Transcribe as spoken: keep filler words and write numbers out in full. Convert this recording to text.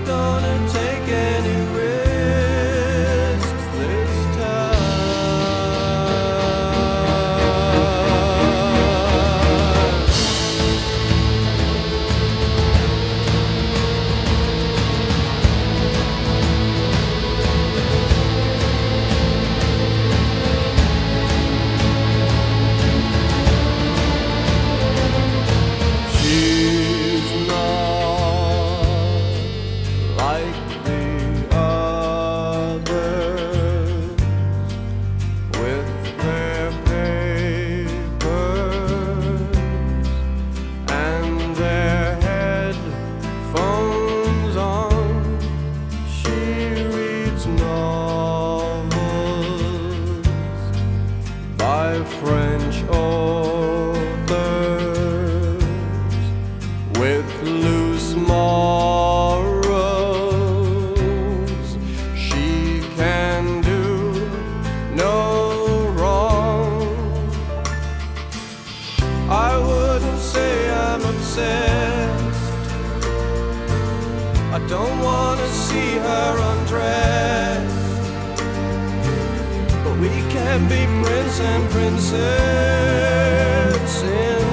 gonna take any risks this time. She's not like the others with their papers and their headphones on. She reads novels by French authors with loose morals. She can do no wrong. I wouldn't say I'm obsessed. I don't want to see her undressed, but we can be prince and princess in